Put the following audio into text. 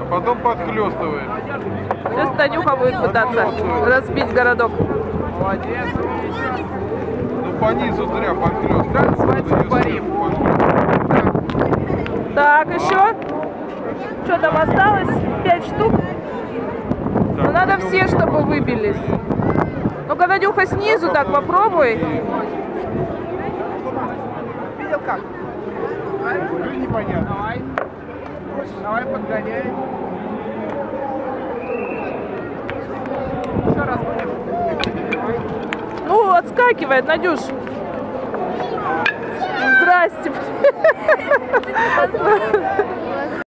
потом подхлестывает. Сейчас Танюха будет пытаться разбить городок. Молодец. Ну по низу зря подхлестывает. Так, еще. Что там осталось? 5 штук. Ну, надо все, чтобы выбились. Ну-ка, Надюха, снизу так попробуй. Видел как? Непонятно. Давай подгоняй. Еще раз будем. Ну, отскакивает, Надюш. Здрасте.